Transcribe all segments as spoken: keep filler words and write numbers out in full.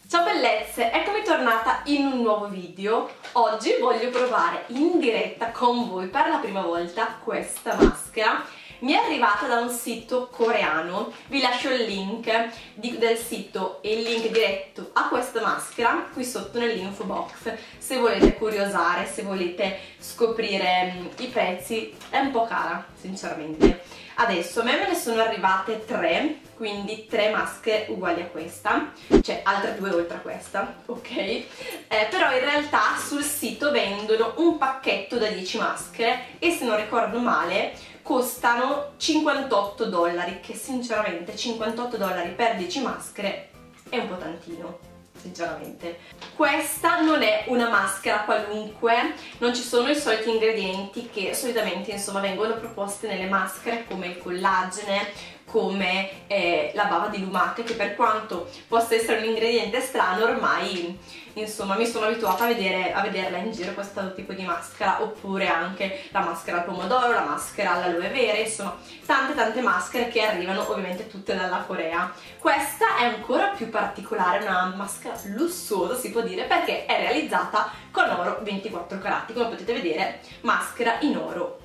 Ciao bellezze, eccomi tornata in un nuovo video. Oggi voglio provare in diretta con voi per la prima volta questa maschera. Mi è arrivata da un sito coreano, vi lascio il link di, del sito e il link diretto a questa maschera qui sotto nell'info box. Se volete curiosare, se volete scoprire mh, i prezzi, è un po' cara sinceramente. Adesso a me me ne sono arrivate tre, quindi tre maschere uguali a questa, cioè altre due oltre a questa, ok? Eh, però in realtà sul sito vendono un pacchetto da dieci maschere e se non ricordo male costano cinquantotto dollari, che sinceramente cinquantotto dollari per dieci maschere è un po' tantino. Sinceramente questa non è una maschera qualunque, non ci sono i soliti ingredienti che solitamente insomma vengono proposte nelle maschere come il collagene, come eh, la bava di lumache, che per quanto possa essere un ingrediente strano ormai insomma mi sono abituata a, vedere, a vederla in giro questo tipo di maschera, oppure anche la maschera al pomodoro, la maschera all'aloe vera, insomma tante tante maschere che arrivano ovviamente tutte dalla Corea. Questa è ancora più particolare, una maschera lussuosa si può dire, perché è realizzata con oro ventiquattro carati, come potete vedere maschera in oro.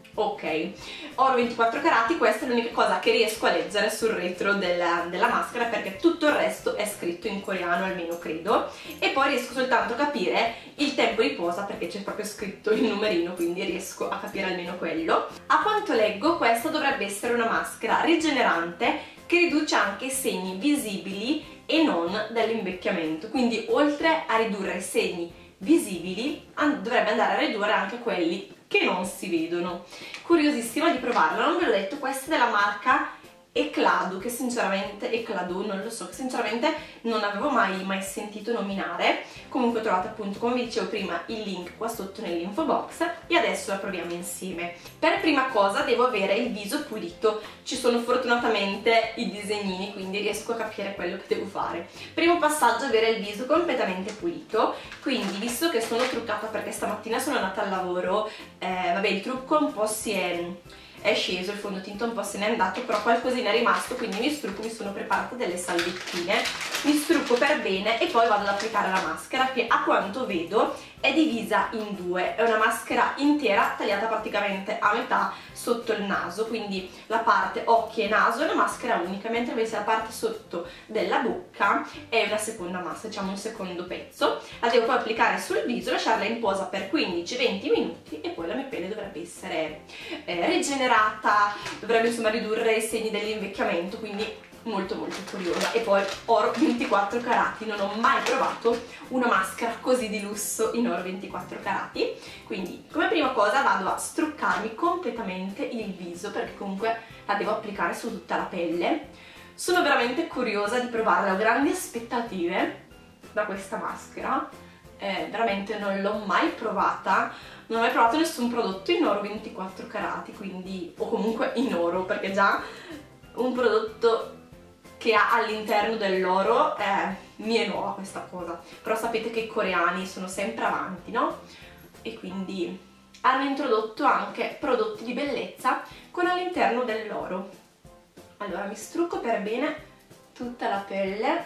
Ok, oro ventiquattro carati, questa è l'unica cosa che riesco a leggere sul retro della, della maschera, perché tutto il resto è scritto in coreano, almeno credo, e poi riesco soltanto a capire il tempo di posa perché c'è proprio scritto il numerino, quindi riesco a capire almeno quello. A quanto leggo questa dovrebbe essere una maschera rigenerante che riduce anche i segni visibili e non dell'invecchiamento, quindi oltre a ridurre i segni visibili dovrebbe andare a ridurre anche quelli che non si vedono. Curiosissima di provarla, non ve l'ho detto, questa è della marca Ecladu, che sinceramente, Ecladu, non lo so, che sinceramente non avevo mai, mai sentito nominare. Comunque trovate appunto, come vi dicevo prima, il link qua sotto nell'info box e adesso la proviamo insieme. Per prima cosa devo avere il viso pulito, ci sono fortunatamente i disegnini, quindi riesco a capire quello che devo fare. Primo passaggio, avere il viso completamente pulito, quindi visto che sono truccata perché stamattina sono andata al lavoro, eh, vabbè il trucco un po' si è... è sceso, il fondotinta un po' se n'è andato, però qualcosina è rimasto, quindi mi strucco, mi sono preparata delle salvettine, mi strucco per bene e poi vado ad applicare la maschera, che a quanto vedo è divisa in due. È una maschera intera tagliata praticamente a metà sotto il naso, quindi la parte occhi e naso è una maschera unica, mentre invece la parte sotto della bocca è una seconda maschera, diciamo un secondo pezzo. La devo poi applicare sul viso, lasciarla in posa per quindici venti minuti e poi la mia pelle dovrebbe essere eh, rigenerata, dovrebbe insomma ridurre i segni dell'invecchiamento, quindi molto molto curiosa. E poi oro ventiquattro carati, non ho mai provato una maschera così di lusso in oro ventiquattro carati, quindi come prima cosa vado a struccarmi completamente il viso, perché comunque la devo applicare su tutta la pelle. Sono veramente curiosa di provarla, ho grandi aspettative da questa maschera, eh, veramente non l'ho mai provata, non ho mai provato nessun prodotto in oro ventiquattro carati, quindi, o comunque in oro, perché già un prodotto che ha all'interno dell'oro eh, mi è nuova questa cosa, però sapete che i coreani sono sempre avanti, no? E quindi hanno introdotto anche prodotti di bellezza con all'interno dell'oro. Allora mi strucco per bene tutta la pelle.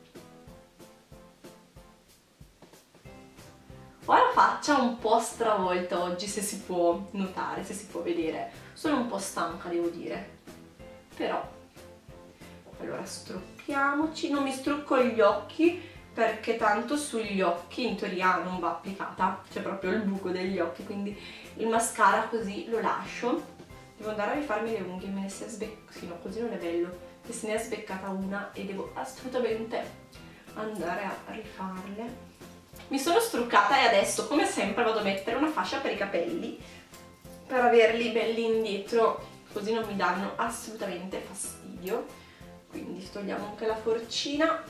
Ho la faccia un po' stravolta oggi, se si può notare, se si può vedere, sono un po' stanca devo dire, però allora strucchiamoci. Non mi strucco gli occhi perché tanto sugli occhi in teoria non va applicata, c'è proprio il buco degli occhi, quindi il mascara così lo lascio. Devo andare a rifarmi le unghie, me ne si è sbeccata, sì no così non è bello, che se ne è sbeccata una e devo assolutamente andare a rifarle. Mi sono struccata e adesso come sempre vado a mettere una fascia per i capelli per averli belli indietro, così non mi danno assolutamente fastidio. Quindi togliamo anche la forcina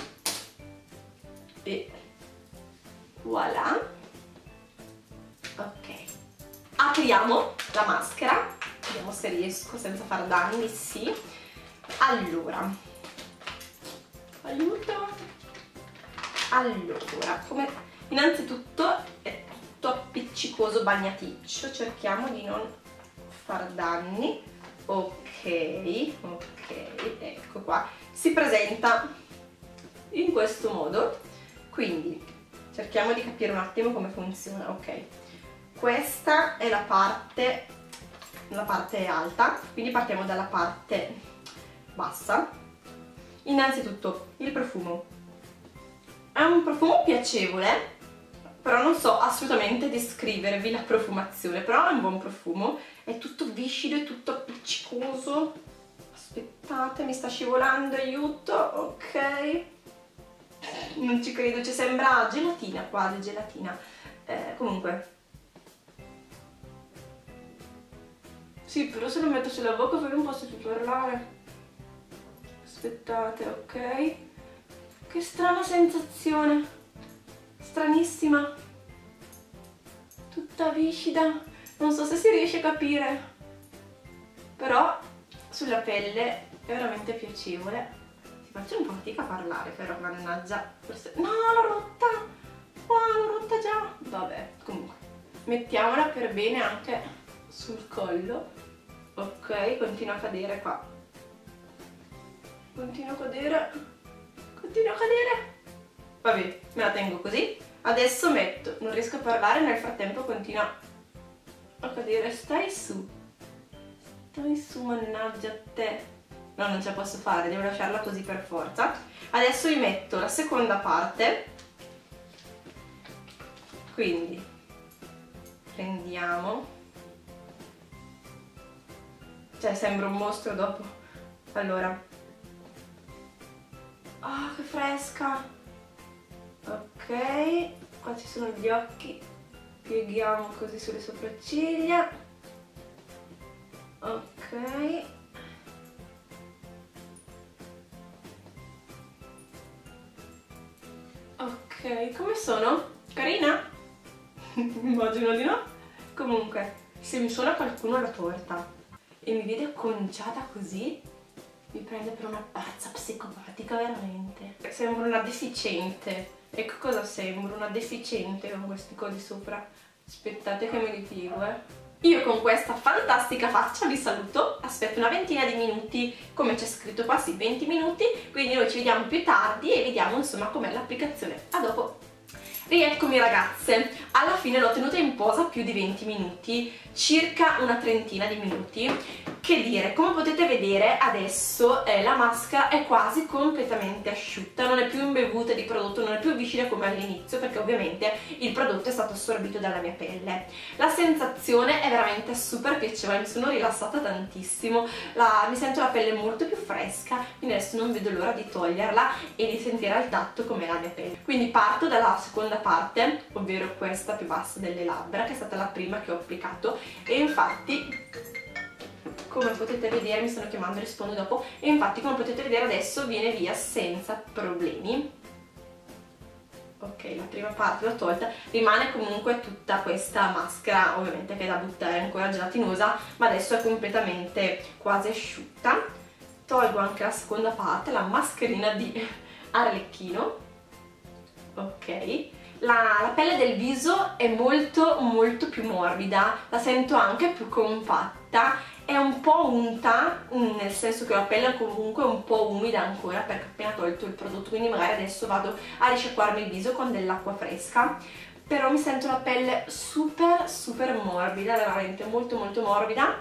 e voilà. Ok, apriamo la maschera, vediamo se riesco senza far danni. Sì, allora aiuto. Allora, come innanzitutto è tutto appiccicoso, bagnaticcio, cerchiamo di non far danni. Ok, ok, ecco qua, si presenta in questo modo. Quindi cerchiamo di capire un attimo come funziona. Ok, questa è la parte, la parte alta, quindi partiamo dalla parte bassa. Innanzitutto il profumo è un profumo piacevole, però non so assolutamente descrivervi la profumazione, però è un buon profumo, è tutto viscido, è tutto appiccicoso. Aspettate, mi sta scivolando, aiuto, ok, non ci credo, ci sembra gelatina quasi, gelatina, eh, comunque, sì, però se lo metto sulla bocca poi non posso più parlare. Aspettate, ok, che strana sensazione, stranissima, tutta viscida, non so se si riesce a capire, però sulla pelle è veramente piacevole. Ti faccio un po' fatica a parlare però, mannaggia, forse... no, l'ho rotta, oh, l'ho rotta già, vabbè, comunque mettiamola per bene anche sul collo. Ok, continua a cadere qua, continua a cadere, continua a cadere, vabbè, me la tengo così. Adesso metto, non riesco a parlare, nel frattempo continua a cadere, stai su, stai su, mannaggia a te. No, non ce la posso fare, devo lasciarla così per forza. Adesso vi metto la seconda parte, quindi prendiamo, cioè sembra un mostro dopo. Allora, ah, oh, che fresca. Ok, qua ci sono gli occhi, pieghiamo così sulle sopracciglia. Ok, ok, come sono? Carina? Immagino di no. Comunque, se mi suona qualcuno la torta e mi vede acconciata così, mi prende per una pazza psicopatica veramente. Sembro una deficiente. Ecco cosa sembro, una deficiente con questi cosi sopra. Aspettate che me li piego, eh. Io con questa fantastica faccia vi saluto, aspetto una ventina di minuti, come c'è scritto qua, sì, venti minuti, quindi noi ci vediamo più tardi e vediamo insomma com'è l'applicazione. A dopo! Rieccomi ragazze, alla fine l'ho tenuta in posa più di venti minuti, circa una trentina di minuti. Che dire, come potete vedere adesso eh, la maschera è quasi completamente asciutta, non è più imbevuta di prodotto, non è più viscida come all'inizio, perché ovviamente il prodotto è stato assorbito dalla mia pelle. La sensazione è veramente super piacevole, mi sono rilassata tantissimo, la, mi sento la pelle molto più fresca, quindi adesso non vedo l'ora di toglierla e di sentire al tatto com'è la mia pelle. Quindi parto dalla seconda parte, ovvero questa più bassa delle labbra, che è stata la prima che ho applicato, e infatti come potete vedere, mi stanno chiamando, rispondo dopo, e infatti come potete vedere adesso viene via senza problemi. Ok, la prima parte l'ho tolta, rimane comunque tutta questa maschera, ovviamente che è da buttare, è ancora gelatinosa, ma adesso è completamente quasi asciutta. Tolgo anche la seconda parte, la mascherina di Arlecchino. Ok, la, la pelle del viso è molto molto più morbida, la sento anche più compatta, è un po' unta, nel senso che la pelle è comunque un po' umida ancora perché ho appena tolto il prodotto, quindi magari adesso vado a risciacquarmi il viso con dell'acqua fresca, però mi sento la pelle super super morbida, veramente molto molto morbida,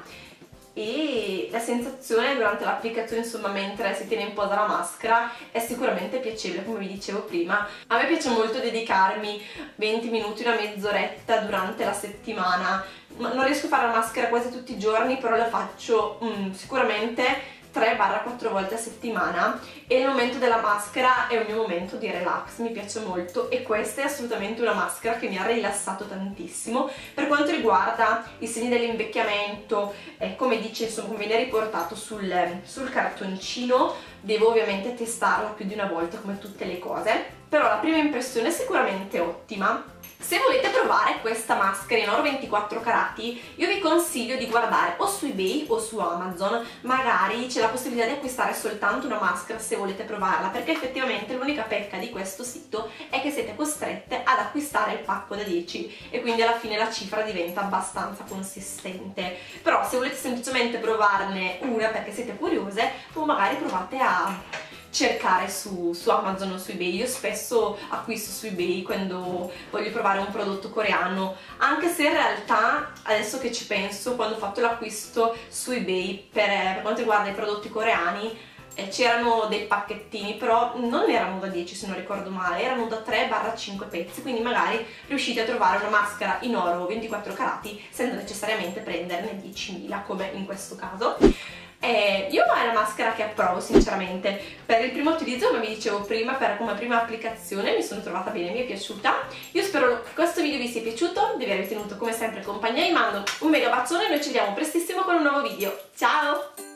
e la sensazione durante l'applicazione, insomma mentre si tiene in posa la maschera, è sicuramente piacevole, come vi dicevo prima. A me piace molto dedicarmi venti minuti, una mezz'oretta durante la settimana. Non riesco a fare la maschera quasi tutti i giorni, però la faccio mm, sicuramente tre quattro volte a settimana, e il momento della maschera è un mio momento di relax, mi piace molto, e questa è assolutamente una maschera che mi ha rilassato tantissimo. Per quanto riguarda i segni dell'invecchiamento, eh, come dice, insomma, come viene riportato sul, sul cartoncino, devo ovviamente testarla più di una volta come tutte le cose, però la prima impressione è sicuramente ottima. Se volete provare questa maschera in oro ventiquattro carati, io vi consiglio di guardare o su eBay o su Amazon, magari c'è la possibilità di acquistare soltanto una maschera se volete provarla, perché effettivamente l'unica pecca di questo sito è che siete costrette ad acquistare il pacco da dieci e quindi alla fine la cifra diventa abbastanza consistente. Però se volete semplicemente provarne una perché siete curiose, o magari provate a cercare su, su Amazon o su eBay. Io spesso acquisto su eBay quando voglio provare un prodotto coreano, anche se in realtà adesso che ci penso, quando ho fatto l'acquisto su eBay per, per quanto riguarda i prodotti coreani, eh, c'erano dei pacchettini, però non erano da dieci se non ricordo male, erano da tre cinque pezzi, quindi magari riuscite a trovare una maschera in oro ventiquattro carati senza necessariamente prenderne diecimila come in questo caso. Eh, io è una maschera che approvo sinceramente. Per il primo utilizzo, come vi dicevo prima, per come prima applicazione mi sono trovata bene, mi è piaciuta. Io spero che questo video vi sia piaciuto, di avervi tenuto come sempre compagnia. Vi mando un mega bacione e noi ci vediamo prestissimo con un nuovo video. Ciao!